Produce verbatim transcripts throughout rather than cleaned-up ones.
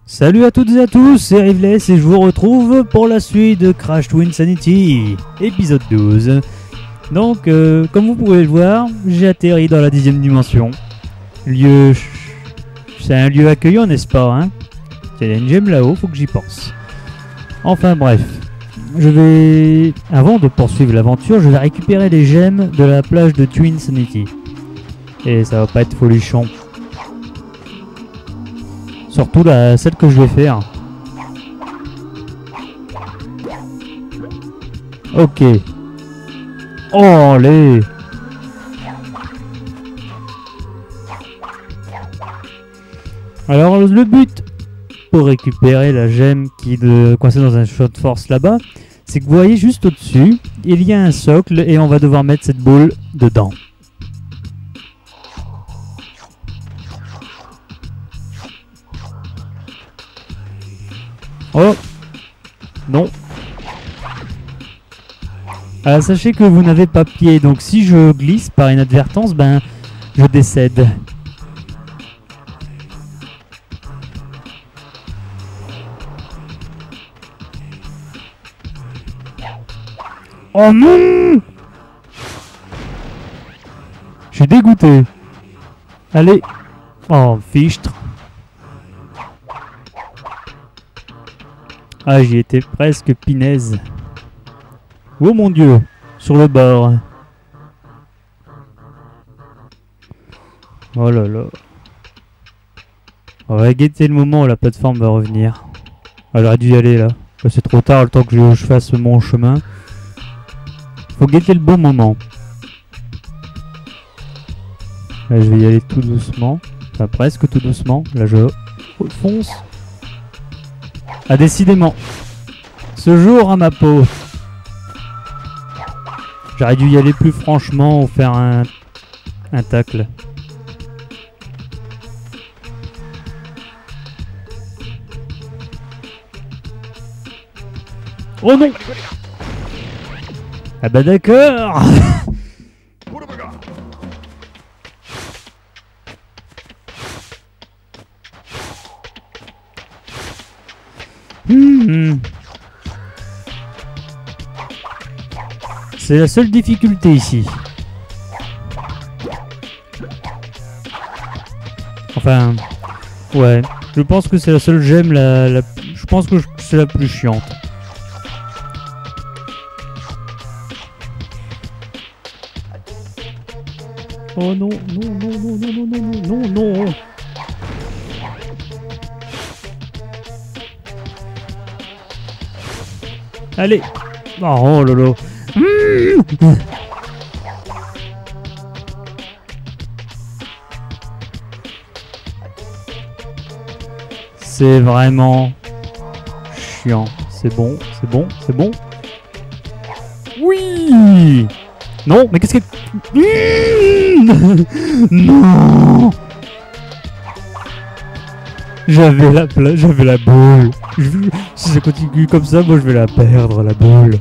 Salut à toutes et à tous, c'est Riveless et je vous retrouve pour la suite de Crash Twinsanity, épisode douze. Donc, euh, comme vous pouvez le voir, j'ai atterri dans la dixième dimension. Lieu... C'est un lieu accueillant, n'est-ce pas, hein? Il y a une gemme là-haut, faut que j'y pense. Enfin bref, je vais... Avant de poursuivre l'aventure, je vais récupérer les gemmes de la plage de Twinsanity. Et ça va pas être folichon. Surtout la, celle que je vais faire. Ok. Oh, allez. Alors le but pour récupérer la gemme qui est coincée dans un champ de force là-bas, c'est que vous voyez juste au-dessus, il y a un socle et on va devoir mettre cette boule dedans. Oh non. Alors sachez que vous n'avez pas pied, donc si je glisse par inadvertance, ben je décède. Oh non! Je suis dégoûté. Allez. Oh, fichtre. Ah, j'y étais presque, pinaise. Oh mon dieu, sur le bord. Oh là là. On va guetter le moment où la plateforme va revenir. Elle aurait dû y aller là. C'est trop tard, le temps que je fasse mon chemin. Faut guetter le bon moment. Là, je vais y aller tout doucement. Enfin, presque tout doucement. Là, je fonce. Ah, décidément. Ce jour à ma peau. J'aurais dû y aller plus franchement ou faire un, un tacle. Oh non! Ah bah d'accord. hmm. C'est la seule difficulté ici. Enfin, ouais. Je pense que c'est la seule gemme la, la... Je pense que c'est la plus chiante. Oh non, non, non, non, non, non, non, non, non, non. Allez. Oh lolo. Mmh. C'est vraiment chiant. C'est bon, c'est bon, c'est bon. Oui. Non, mais qu'est-ce que... Mmh. Non. J'avais la pla... j'avais la boule. Je... Si ça continue comme ça, moi je vais la perdre, la boule.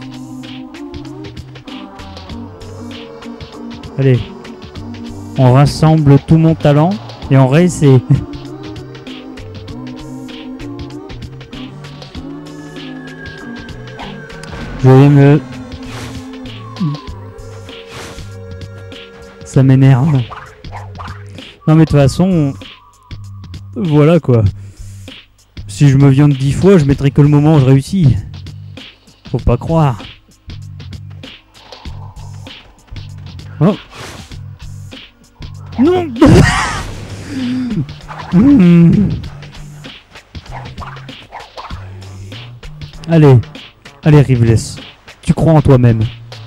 Allez. On rassemble tout mon talent et on réessaie. Je vais me... Ça m'énerve. Non mais de toute façon... Voilà quoi. Si je me viande dix fois, je mettrai que le moment où je réussis. Faut pas croire. Oh. Non. mmh. Allez. Allez Riveless. Tu crois en toi-même.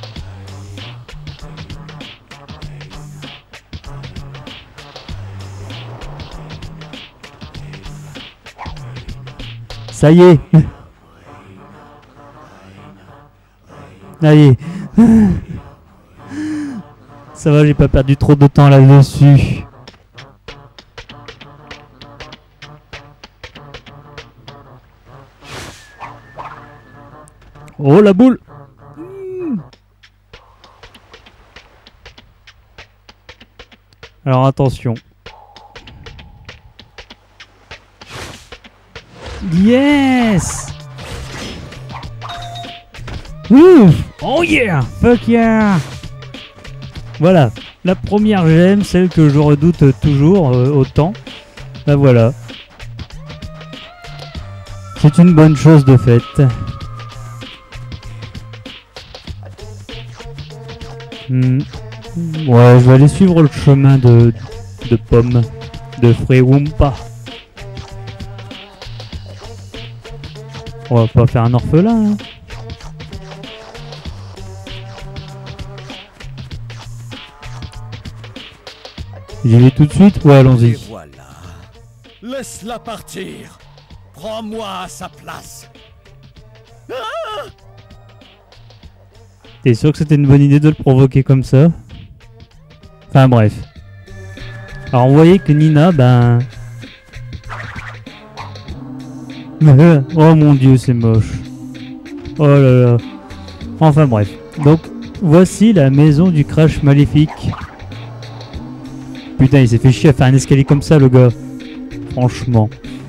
Ça y est. Allez. Ça va, j'ai pas perdu trop de temps là-dessus. Oh la boule. Alors attention. Yes. Ouf. Oh yeah. Fuck yeah. Voilà. La première gemme, celle que je redoute toujours euh, autant. Bah voilà. C'est une bonne chose de fait. Hmm. Ouais, je vais aller suivre le chemin de, de pommes, de fruits Wumpa. On va pas faire un orphelin. Hein. J'y vais tout de suite. Ouais, allons-y. Voilà. Laisse-la partir. Prends-moi à sa place. Ah! T'es sûr que c'était une bonne idée de le provoquer comme ça? Enfin bref. Alors on voyait que Nina, ben... oh mon dieu, c'est moche. Oh là là. Enfin bref. Donc, voici la maison du Crash maléfique. Putain, il s'est fait chier à faire un escalier comme ça, le gars. Franchement.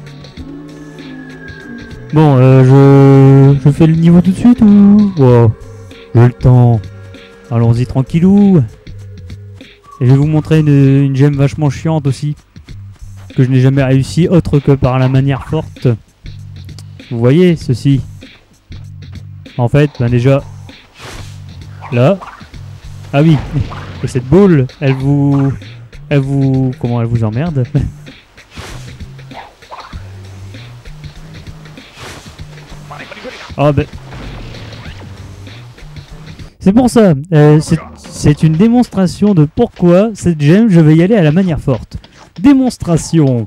Bon, euh, je... je fais le niveau tout de suite ou... Wow. J'ai le temps. Allons-y tranquillou. Et je vais vous montrer une, une gemme vachement chiante aussi. Que je n'ai jamais réussi autre que par la manière forte. Vous voyez ceci. En fait, ben déjà... Là. Ah oui. Et cette boule, elle vous... Elle vous... Comment elle vous emmerde? Ah ben... C'est pour ça, euh, c'est une démonstration de pourquoi cette gemme, je vais y aller à la manière forte. Démonstration.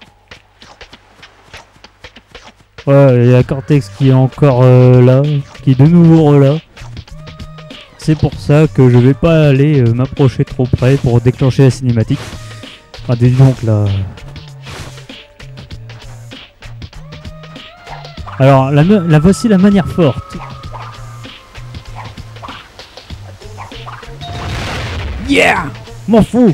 Ouais, il y a Cortex qui est encore euh, là, qui est de nouveau là. C'est pour ça que je vais pas aller euh, m'approcher trop près pour déclencher la cinématique. Ah, dis donc là. Alors, la, la voici la manière forte. Yeah! M'en fous!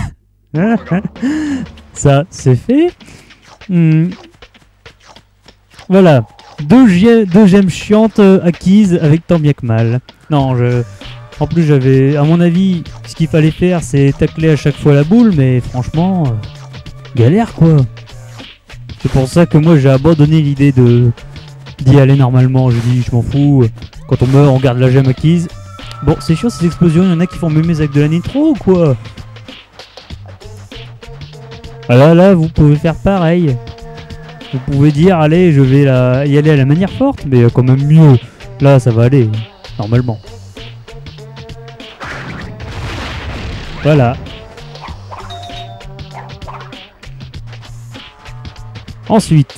Ça, c'est fait. Hmm. Voilà. Deux, ge deux gemmes chiantes euh, acquises avec tant bien que mal. Non, je... En plus, j'avais... À mon avis, ce qu'il fallait faire, c'est tacler à chaque fois la boule, mais franchement... Euh, galère, quoi. C'est pour ça que moi, j'ai abandonné l'idée de... d'y aller normalement. J'ai dit, je m'en fous. Quand on meurt, on garde la gemme acquise. Bon, c'est chiant ces explosions, il y en a qui font mémés avec de la nitro ou quoi? Ah là, là, vous pouvez faire pareil. Vous pouvez dire, allez, je vais la... y aller à la manière forte, mais quand même mieux. Là, ça va aller, normalement. Voilà. Ensuite.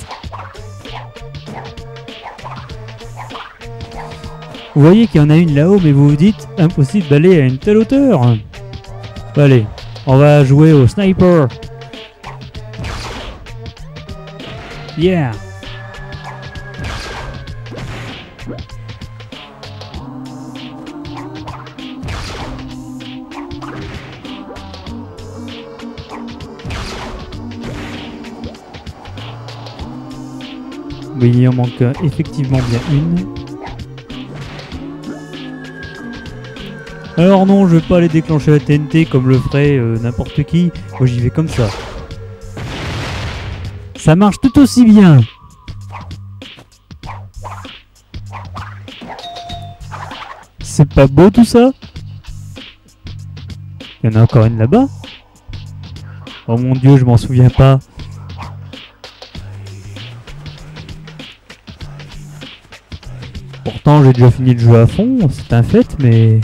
Vous voyez qu'il y en a une là-haut, mais vous vous dites, impossible d'aller à une telle hauteur. Allez, on va jouer au sniper. Yeah. Oui, il en manque effectivement bien une. Alors non, je vais pas aller déclencher la T N T comme le ferait euh, n'importe qui. Moi j'y vais comme ça. Ça marche tout aussi bien. C'est pas beau tout ça? Il y en a encore une là-bas. Oh mon dieu, je m'en souviens pas. Pourtant j'ai déjà fini le jeu à fond, c'est un fait, mais...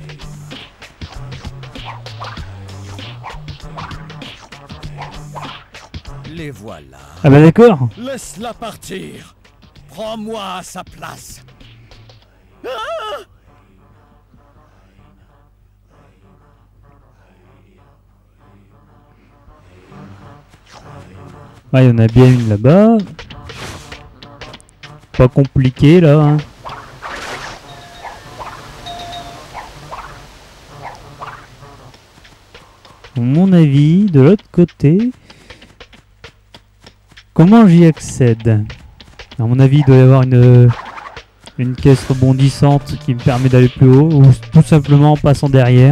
Les voilà. Ah bah d'accord. Laisse-la partir. Prends-moi à sa place. Ah! Ah, il y en a bien une là-bas. Pas compliqué là. Hein. À mon avis, de l'autre côté... Comment j'y accède? À mon avis, il doit y avoir une, une caisse rebondissante qui me permet d'aller plus haut, ou tout simplement en passant derrière.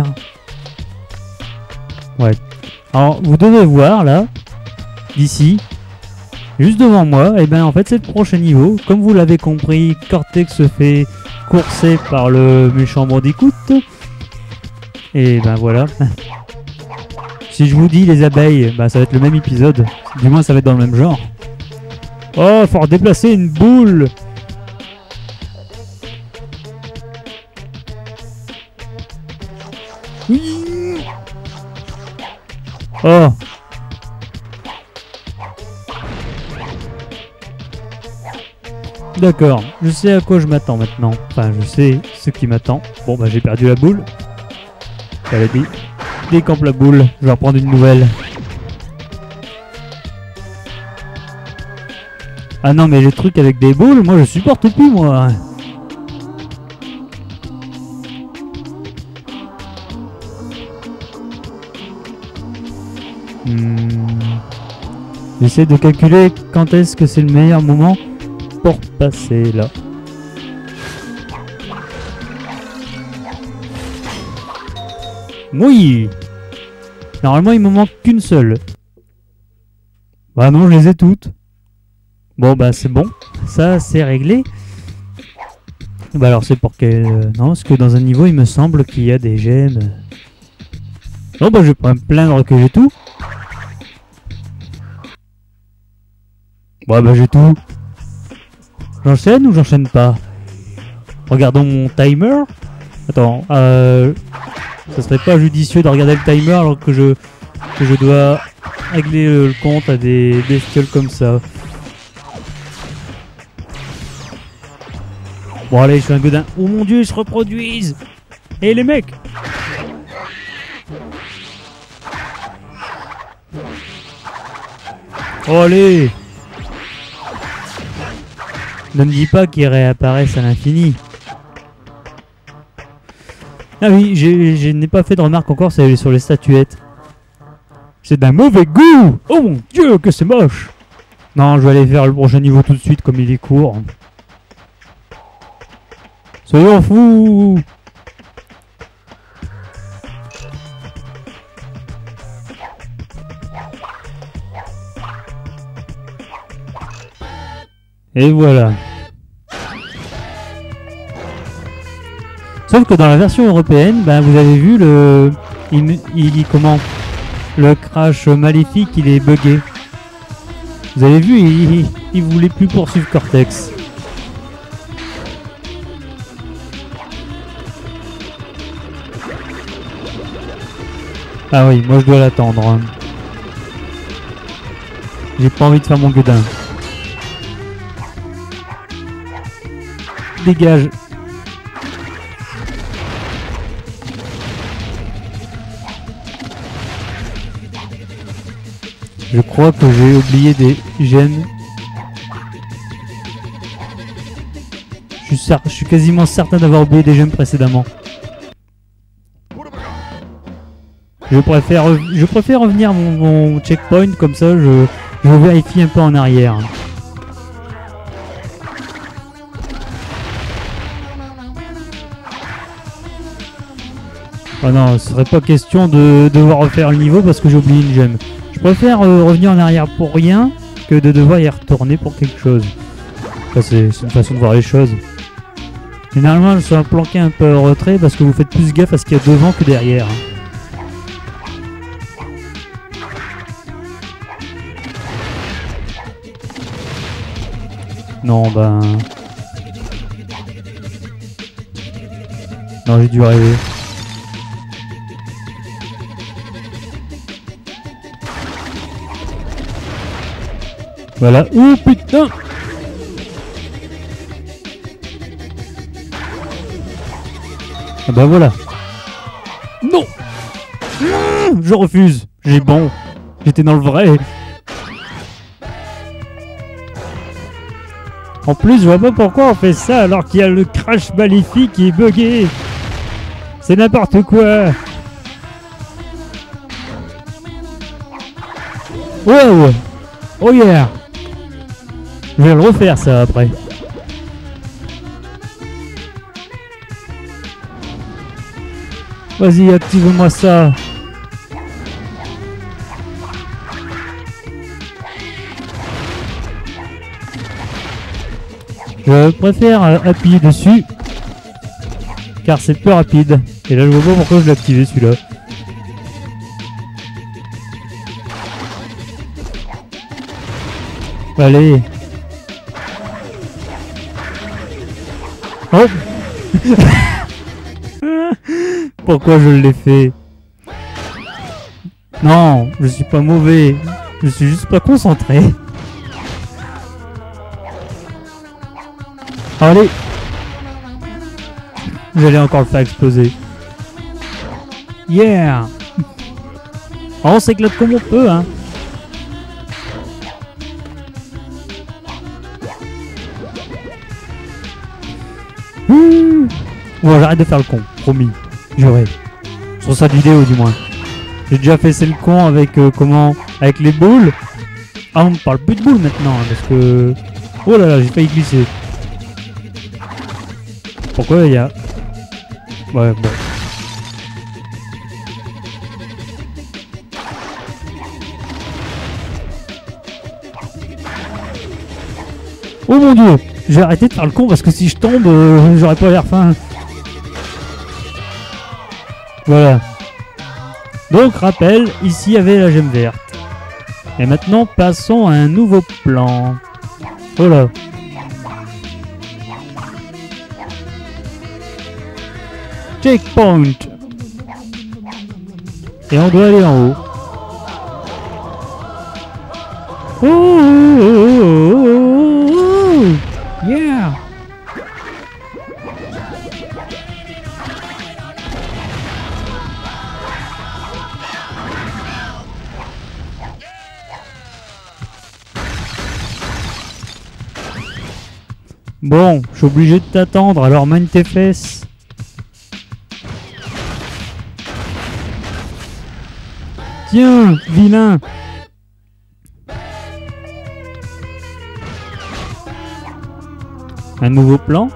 Ouais. Alors, vous devez voir, là, d'ici, juste devant moi, et ben en fait, c'est le prochain niveau. Comme vous l'avez compris, Cortex se fait courser par le méchant Bandicoot. Et ben voilà. Si je vous dis les abeilles, bah ça va être le même épisode. Du moins ça va être dans le même genre. Oh, faut redéplacer une boule. Oui. Oh. D'accord, je sais à quoi je m'attends maintenant. Enfin, je sais ce qui m'attend. Bon, bah j'ai perdu la boule. Allez, dé décampe la boule. Je vais reprendre une nouvelle. Ah non, mais les trucs avec des boules, moi je supporte plus, moi. Hmm. J'essaie de calculer quand est-ce que c'est le meilleur moment pour passer là. Oui. Normalement il me manque qu'une seule. Bah non, je les ai toutes. Bon bah c'est bon, ça c'est réglé. Bah alors c'est pour quel... Non, parce que dans un niveau il me semble qu'il y a des gemmes. Non bah je vais pas me plaindre que j'ai tout. Bah bah j'ai tout. J'enchaîne ou j'enchaîne pas? Regardons mon timer. Attends, euh... ça serait pas judicieux de regarder le timer alors que je, que je dois régler le compte à des bestioles comme ça. Bon allez, je suis un godin. Oh mon dieu, ils se reproduisent. Et les mecs. Oh allez. Ne me dis pas qu'ils réapparaissent à l'infini. Ah oui, je n'ai pas fait de remarque encore, c'est sur les statuettes. C'est d'un mauvais goût. Oh mon dieu, que c'est moche. Non, je vais aller faire le prochain niveau tout de suite comme il est court. Soyons fous. Et voilà. Sauf que dans la version européenne, ben vous avez vu le, il, il comment, le crash maléfique, il est buggé. Vous avez vu, il, il, il voulait plus poursuivre Cortex. Ah oui, moi je dois l'attendre. J'ai pas envie de faire mon gueudin. Dégage. Je crois que j'ai oublié des gemmes. Je suis, je suis quasiment certain d'avoir oublié des gemmes précédemment. Je préfère, je préfère revenir à mon, mon checkpoint, comme ça je, je vérifie un peu en arrière. Oh non, ce serait pas question de devoir refaire le niveau parce que j'ai oublié une gemme. Je préfère euh, revenir en arrière pour rien que de devoir y retourner pour quelque chose. Enfin, c'est une façon de voir les choses. Généralement, je suis planqué un peu en retrait parce que vous faites plus gaffe à ce qu'il y a devant que derrière. Non, ben... Non, j'ai dû rêver. Voilà. Oh putain! Ah bah voilà. Non! Mmh, je refuse. J'ai bon. J'étais dans le vrai. En plus, je vois pas pourquoi on fait ça alors qu'il y a le crash maléfique qui est bugué. C'est n'importe quoi. Wow! Oh yeah! Je vais le refaire ça après. Vas-y, active-moi ça. Je préfère appuyer dessus car c'est plus rapide. Et là je vois pas pourquoi je l'ai activé celui-là. Allez. Oh. Pourquoi je l'ai fait? Non, je suis pas mauvais. Je suis juste pas concentré. Allez. J'allais encore le faire exploser. Yeah. Oh, on s'éclate comme on peut, hein. Mmh. Bon, j'arrête de faire le con, promis. J'aurai. Sur cette vidéo, du moins. J'ai déjà fait c'est le con avec euh, comment, avec les boules. Ah, on parle plus de boules maintenant, hein, parce que. Oh là là, j'ai failli glisser. Pourquoi il y a... Ouais, bon. Oh mon dieu, j'ai arrêté de faire le con parce que si je tombe, euh, j'aurais pas l'air fin. Voilà. Donc, rappel, ici il y avait la gemme verte. Et maintenant, passons à un nouveau plan. Oh là. Checkpoint. Et on doit aller en haut. Oh, oh, oh, oh, oh. Yeah. Bon, je suis obligé de t'attendre, alors mène tes fesses. Tiens, vilain. Un nouveau plan.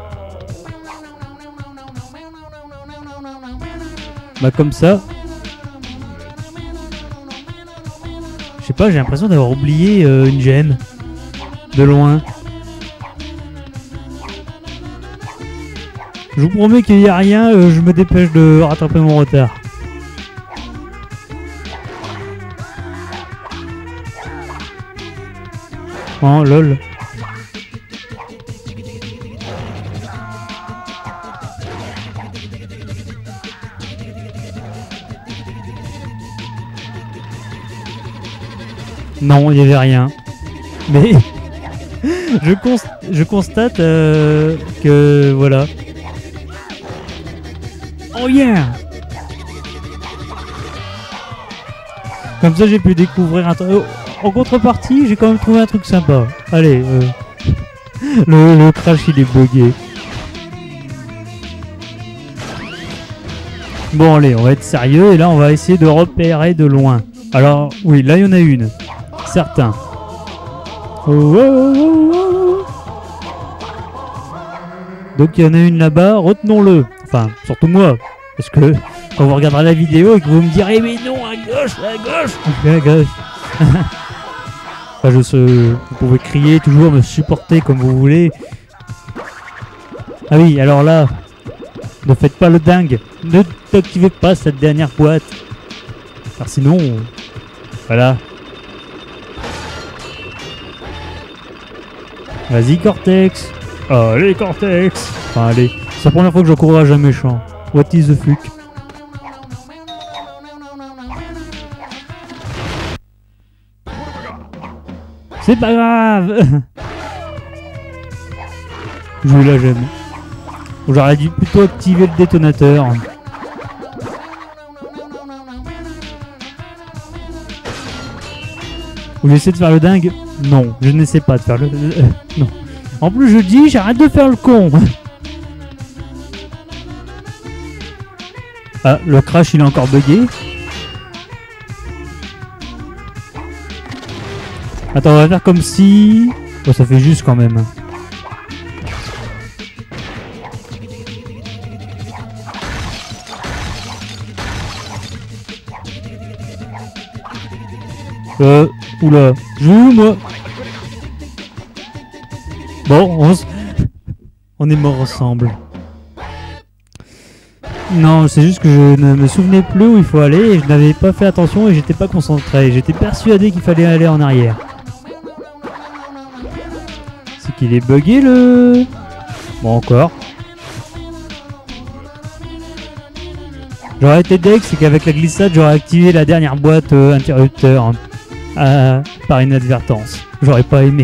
Bah comme ça. Je sais pas, j'ai l'impression d'avoir oublié euh, une gemme. De loin. Je vous promets qu'il n'y a rien, euh, je me dépêche de rattraper mon retard. Oh lol. Non, il n'y avait rien. Mais je, const je constate euh, que voilà. Oh yeah! Comme ça j'ai pu découvrir un truc. En contrepartie, j'ai quand même trouvé un truc sympa. Allez, euh... le, le crash il est bugué. Bon allez, on va être sérieux et là on va essayer de repérer de loin. Alors oui, là il y en a une. Certain. Oh, oh, oh, oh. Donc il y en a une là-bas, retenons-le. Enfin, surtout moi. Parce que quand vous regarderez la vidéo et que vous me direz mais non, à gauche, à gauche, à gauche. Enfin, je sais, vous pouvez crier, toujours me supporter comme vous voulez. Ah oui, alors là, ne faites pas le dingue. Ne t'activez pas cette dernière boîte. Car sinon, voilà. Vas-y Cortex. Allez Cortex. Enfin allez, c'est la première fois que j'encourage un méchant. What is the fuck? C'est pas grave. Je la gemme. J'aurais dû plutôt activer le détonateur. Vous essayez de faire le dingue? Non, je n'essaie pas de faire le... Euh, non. En plus je dis, j'arrête de faire le con. Ah, le crash il est encore bugué. Attends, on va faire comme si... Oh, ça fait juste quand même. Euh, oula, je vais où moi? Bon, on, s... on est morts ensemble. Non, c'est juste que je ne me souvenais plus où il faut aller et je n'avais pas fait attention et j'étais pas concentré. J'étais persuadé qu'il fallait aller en arrière. C'est qu'il est bugué le... Bon, encore. J'aurais été deg, c'est qu'avec la glissade, j'aurais activé la dernière boîte euh, interrupteur hein, à... par inadvertance. J'aurais pas aimé.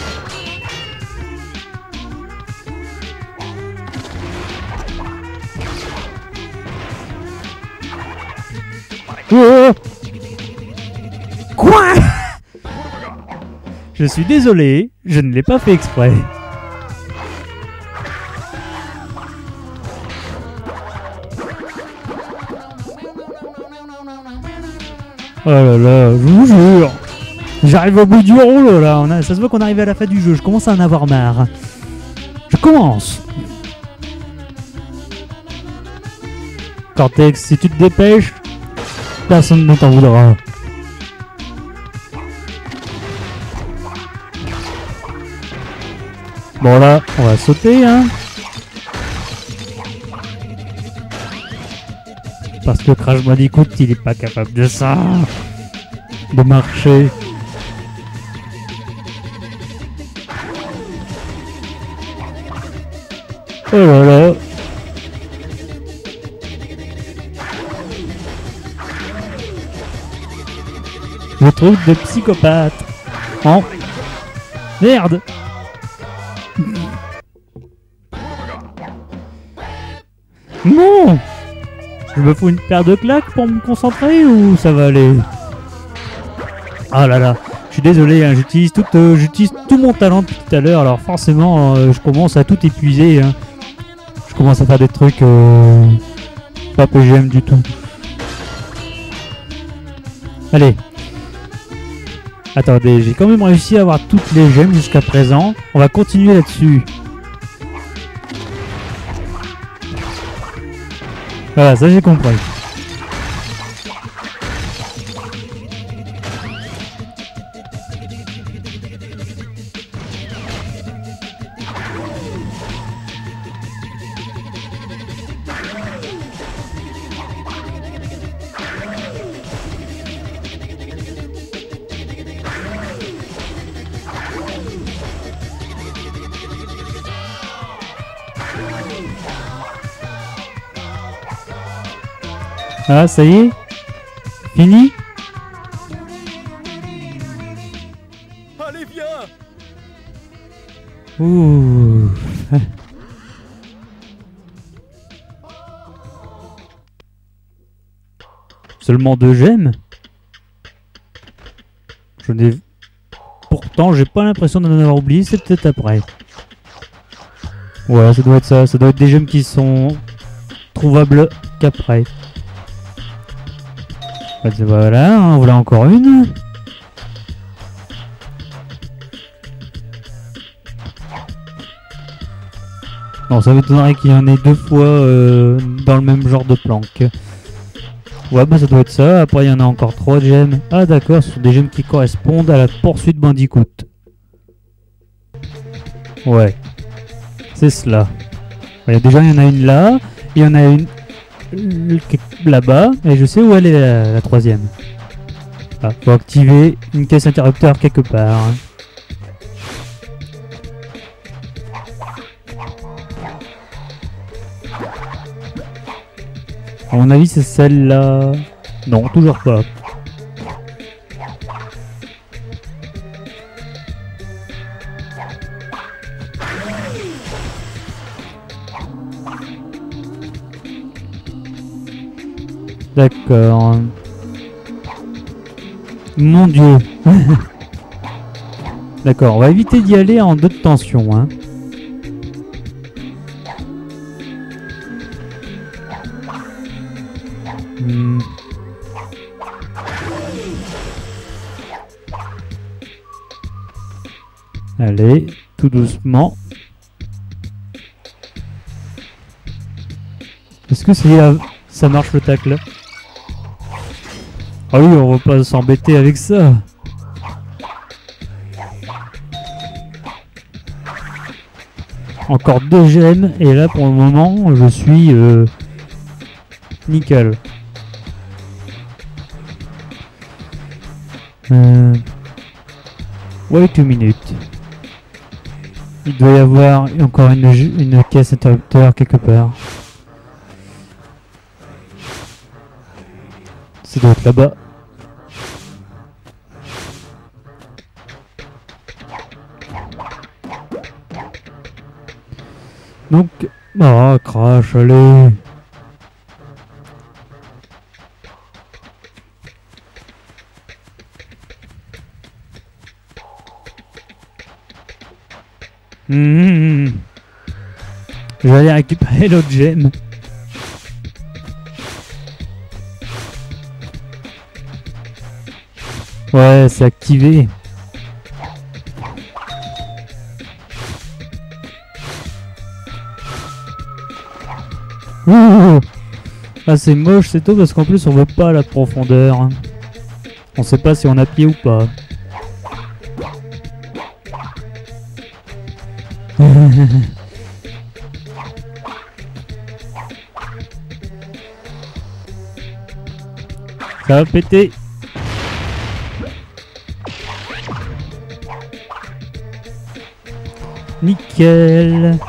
Oh quoi? Je suis désolé, je ne l'ai pas fait exprès. Oh là là, je vous jure. J'arrive au bout du rouleau là, on a... ça se voit qu'on arrive à la fin du jeu, je commence à en avoir marre. Je commence. Cortex, si tu te dépêches, personne ne t'en voudra. Bon là, on va sauter hein. Parce que Crash Bandicoot, il est pas capable de ça. De marcher. Oh là là. Le truc de psychopathe. Oh. Merde. Non. Je me fous une paire de claques pour me concentrer ou ça va aller? Ah là là. Je suis désolé, hein, j'utilise tout, euh, j'utilise tout mon talent depuis tout à l'heure. Alors forcément, euh, je commence à tout épuiser. Hein. Je commence à faire des trucs euh, pas P G M du tout. Allez. Attendez, j'ai quand même réussi à avoir toutes les gemmes jusqu'à présent. On va continuer là-dessus. Voilà, ça j'ai compris. Ah, ça y est? Fini? Allez, viens! Ouh. Seulement deux gemmes? Je n'ai... Pourtant, j'ai pas l'impression d'en avoir oublié, c'est peut-être après. Ouais, ça doit être ça. Ça doit être des gemmes qui sont trouvables qu'après. Voilà, en voilà encore une. Non, ça m'étonnerait qu'il y en ait deux fois euh, dans le même genre de planque. Ouais, bah ça doit être ça. Après, il y en a encore trois gemmes. Ah d'accord, ce sont des gemmes qui correspondent à la poursuite Bandicoot. Ouais, c'est cela. Ouais, déjà, il y en a une là. Il y en a une là-bas. Et je sais où elle est la, la troisième. Ah, faut activer une caisse interrupteur quelque part. À mon avis, c'est celle-là. Non, toujours pas. D'accord. Mon Dieu. D'accord, on va éviter d'y aller en deux de tension, hein. Hmm. Allez, tout doucement. Est-ce que c'est euh, ça marche le tacle? Ah oui, on va pas s'embêter avec ça. Encore deux gemmes et là pour le moment je suis euh, nickel. Euh... Wait a minute. Il doit y avoir encore une, une caisse interrupteur quelque part. Ça doit être là-bas. Donc, ah, crash, allez. Mmh. Je vais aller récupérer l'autre gemme. Ouais, c'est activé. Ouh. Ah, c'est moche, c'est tôt parce qu'en plus on veut pas la profondeur. On sait pas si on a pied ou pas. Ça va péter. Nickel.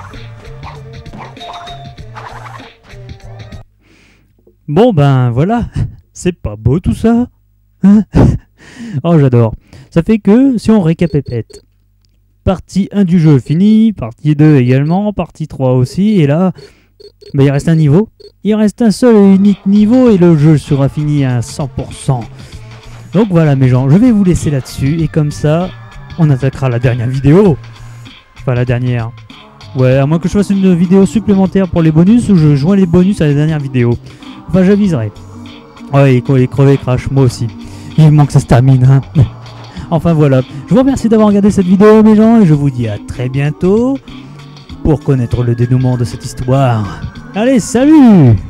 Bon ben voilà, c'est pas beau tout ça, hein? Oh j'adore. Ça fait que si on récapépète, partie un du jeu finie, partie deux également, partie trois aussi, et là ben, il reste un niveau, il reste un seul et unique niveau et le jeu sera fini à cent pour cent. Donc voilà mes gens, je vais vous laisser là-dessus et comme ça on attaquera la dernière vidéo. Enfin la dernière. Ouais, à moins que je fasse une vidéo supplémentaire pour les bonus ou je joins les bonus à la dernière vidéo. Enfin, j'aviserai. Ouais, il est crevé, Crash, moi aussi. Il manque que ça se termine, hein. Enfin, voilà. Je vous remercie d'avoir regardé cette vidéo, mes gens, et je vous dis à très bientôt pour connaître le dénouement de cette histoire. Allez, salut!